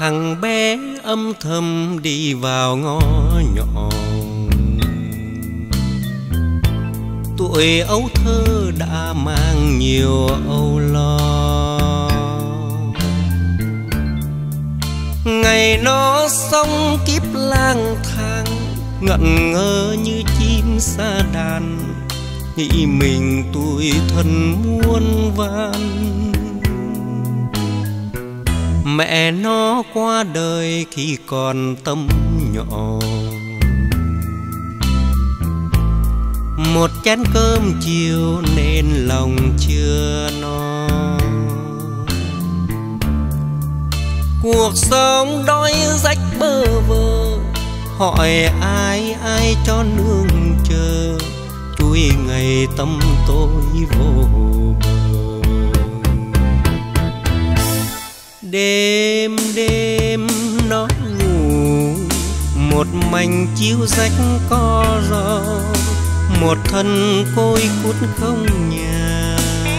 Thằng bé âm thầm đi vào ngõ nhỏ, tuổi ấu thơ đã mang nhiều âu lo. Ngày nó sống kiếp lang thang, ngẩn ngơ như chim sa đàn, nghĩ mình tủi thân muôn vàn. Mẹ nó qua đời khi còn tấm nhỏ, một chén cơm chiều nên lòng chưa no. Cuộc sống đói rách bơ vơ, hỏi ai ai cho nương chờ, chuỗi ngày tâm tôi vô bờ. Đêm đêm nó ngủ, một mảnh chiếu rách co gió, một thân côi cút không nhà.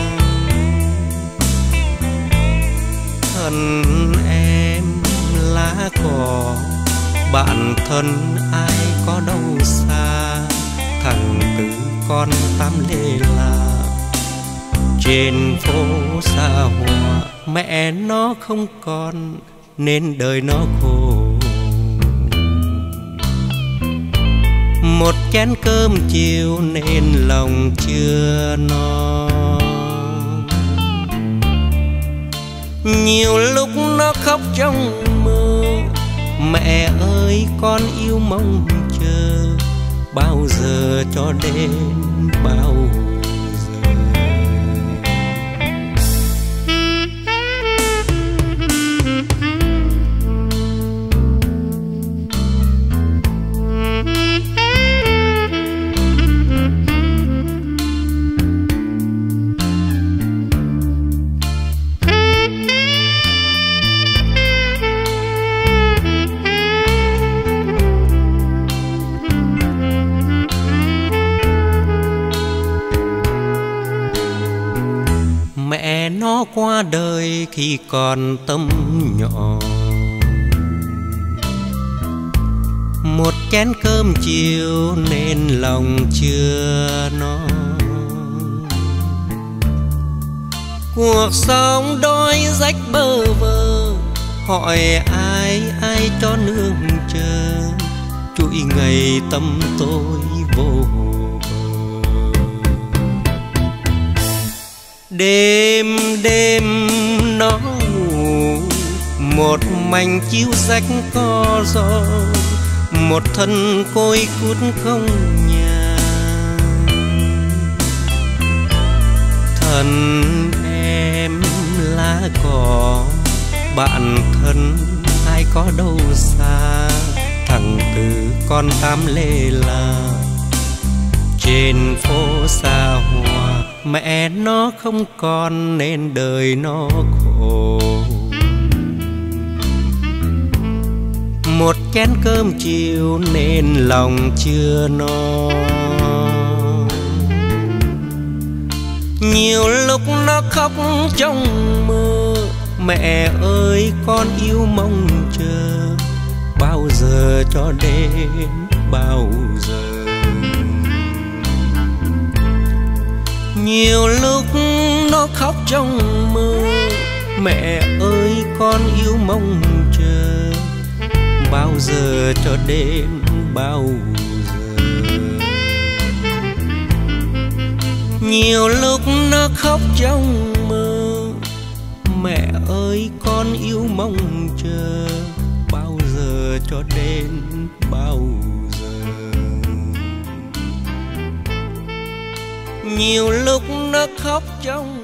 Thân em lá cỏ, bạn thân ai có đâu xa. Thằng Tư con Tám Lê La, trên phố xa hoa, mẹ nó không còn nên đời nó khổ. Một chén cơm chiều nên lòng chưa no. Nhiều lúc nó khóc trong mơ, mẹ ơi con yêu mong chờ, bao giờ cho đến bao giờ. Mẹ nó qua đời khi còn tấm nhỏ, một chén cơm chiều nên lòng chưa no. Cuộc sống đói rách bơ vơ, hỏi ai ai cho nương chờ, chuỗi ngày tâm tôi vô. Đêm đêm nó ngủ, một mảnh chiếu rách co gió, một thân côi cút không nhà. Thân em lá cỏ, bạn thân ai có đâu xa. Thằng Tư con Tám Lê La, trên phố xa hoa, mẹ nó không còn nên đời nó khổ. Một chén cơm chiều nên lòng chưa no. Nhiều lúc nó khóc trong mơ, mẹ ơi con yêu mong chờ, bao giờ cho đến bao giờ. Nhiều lúc nó khóc trong mơ, mẹ ơi con yêu mong chờ, bao giờ cho đến bao giờ. Nhiều lúc nó khóc trong mơ, mẹ ơi con yêu mong chờ, bao giờ cho đến bao giờ. Nhiều lúc nó khóc trong